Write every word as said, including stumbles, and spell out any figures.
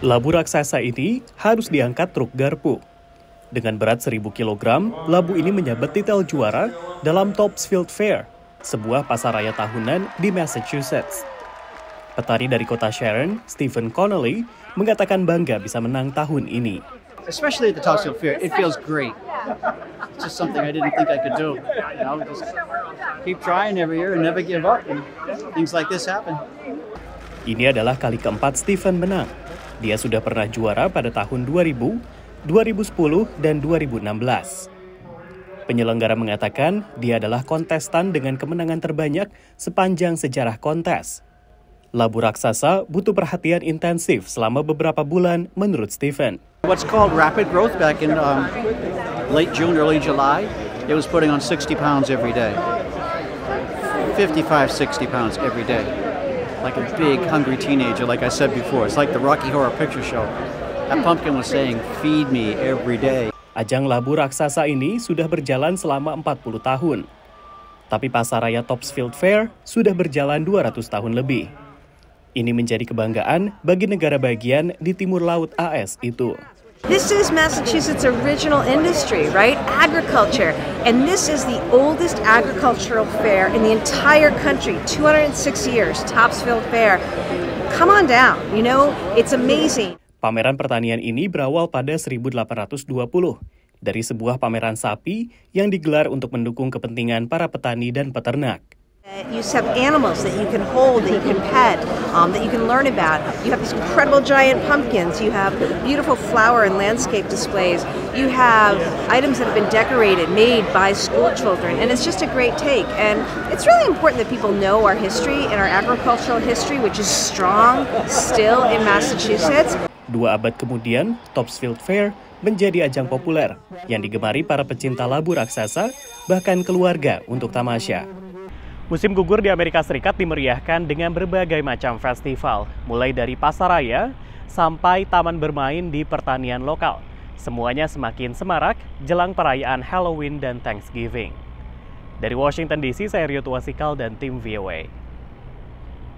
Labu raksasa ini harus diangkat truk garpu. Dengan berat seribu kilogram, labu ini menyabet titel juara dalam Topsfield Fair, sebuah pasaraya tahunan di Massachusetts. Petani dari kota Sharon, Stephen Connolly, mengatakan bangga bisa menang tahun ini. Especially at the Topsfield Fair, it feels great. It's just something I didn't think I could do. You know, just keep trying every year and never give up, and things like this happen. Ini adalah kali keempat Stephen menang. Dia sudah pernah juara pada tahun dua ribu, dua ribu sepuluh, dan dua ribu enam belas. Penyelenggara mengatakan dia adalah kontestan dengan kemenangan terbanyak sepanjang sejarah kontes. Labu raksasa butuh perhatian intensif selama beberapa bulan menurut Stephen. What's called rapid growth back in um, late June, early July, it was putting on sixty pounds every day. fifty-five, sixty pounds every day. Like a big, hungry teenager, like I said before. It's like the Rocky Horror Picture Show. That pumpkin was saying, feed me every day. Ajang labu raksasa ini sudah berjalan selama empat puluh tahun. Tapi pasaraya Topsfield Fair sudah berjalan dua ratus tahun lebih. Ini menjadi kebanggaan bagi negara bagian di timur laut A S itu. This is Massachusetts' original industry, right? Agriculture. And this is the oldest agricultural fair in the entire country. two hundred six years, Topsfield Fair. Come on down, you know, it's amazing. Pameran pertanian ini berawal pada seribu delapan ratus dua puluh dari sebuah pameran sapi yang digelar untuk mendukung kepentingan para petani dan peternak. You have animals that you can hold, that you can pet, um, that you can learn about. You have these incredible giant pumpkins. You have beautiful flower and landscape displays. You have items that have been decorated, made by school children, and it's just a great take. And it's really important that people know our history and our agricultural history, which is strong still in Massachusetts. Dua abad kemudian, Topsfield Fair menjadi ajang populer yang digemari para pecinta labu raksasa, bahkan keluarga untuk tamasya. Musim gugur di Amerika Serikat dimeriahkan dengan berbagai macam festival, mulai dari pasaraya sampai taman bermain di pertanian lokal. Semuanya semakin semarak jelang perayaan Halloween dan Thanksgiving. Dari Washington D C, saya Rio Tuasikal dan tim V O A.